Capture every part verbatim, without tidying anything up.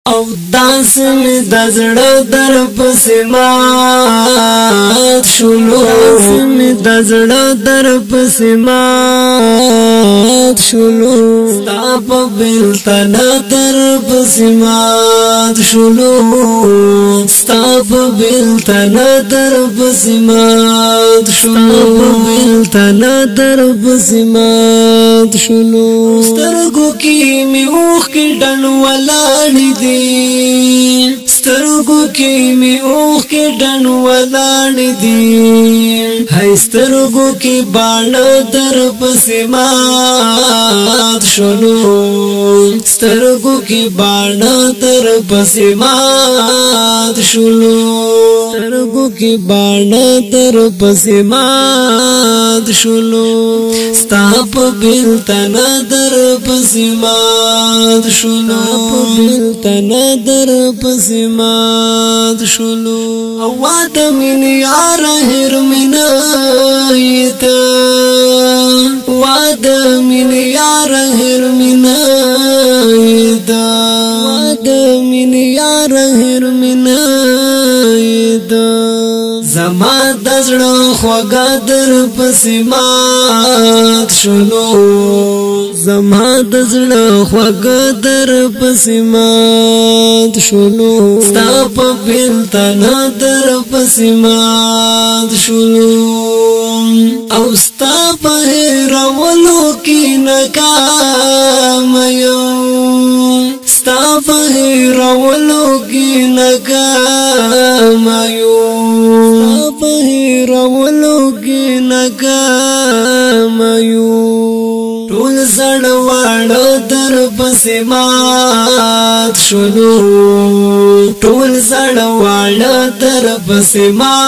او داس می دزړه در پسې مات شولو داس می دزړه در پسې مات شولو ستا په بیلتن در پسې مات شولو ستا په بیلتن در پسې مات شولو بیلتن در پسې مات شولو سترګو کې می اوښ کې ډن ولاړ دي سترګو کې می اوښ کې ډن ولاړ دي هاي سترګو کې باڼه در پسې مات شولو سترګو کې باڼه در پسې مات شولو سترګو کې باڼه در پسې مات شولو ستا په بیلتن در پسې مات شولو په بیلتن در پسې مات شولو او واده من یار هر من ایتا واده من یار هر من ایتا واده من یار هر من ایتا زما دزړه خوګه در پسې مات شولو زما دزړه خوګه در پسې مات شولو ستا په بیلتن در پسې مات شولو او ستا په هېرولو کې ناکام یم ستا په هېرولو کې ناکام یم ستا په هېرولو کې ناکام یم ټول زړواړه در پسې مات شولو ټول زړواړه در پسې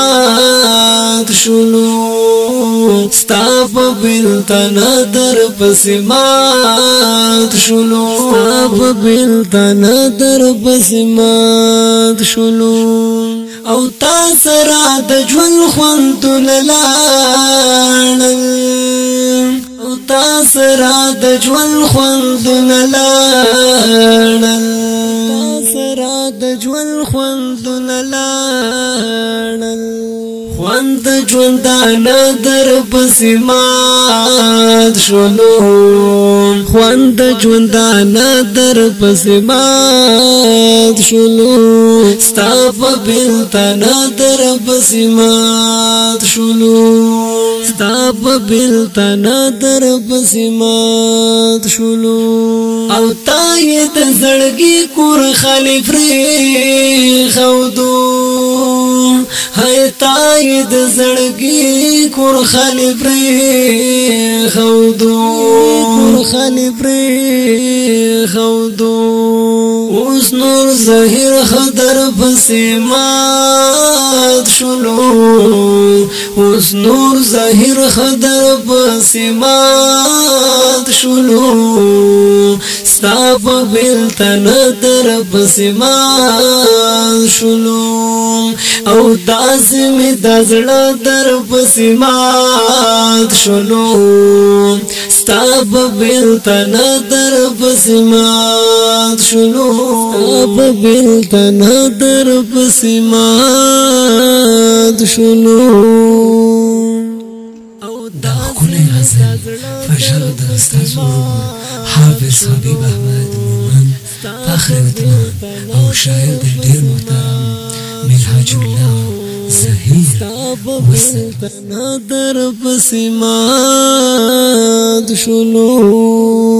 مات شولو ستا په بیلتن در پسې مات شولو ستا په بیلتن در پسې مات شولو او تا سره د ژوند خوندونه لاړل او تا سره د ژوند خوندونه لاړل تا سره د ژوند خوندونه لاړل خوند ژوندانه در پسې مات شولو خوند ژوندانه در پسې مات شولو ستا په بیلتن در پسې مات شولو ستا په بیلتن در پسې مات شولو او تا یې د زړګي کور خالي پرېښودو هاي تا یې د زړګي کور خالي پرېښودو کور خالي پرېښودو اوس نور ظاهر خدر پسې مات شولو اوس نور ظاهر خدر پسې مات شولو ستا په بیلتن در پسې مات شولو او داسې مې د زړه در پسې مات شولو ستا په بیلتن در پسې مات شولو ستا په بیلتن در پسې مات شولو او ښکلی غزل فشر د استاد حافظ حبیب احمد مومن فخر وطن او شاعر د ډېر محترم منهاج الله زهیر وسلم در پسې مات شولو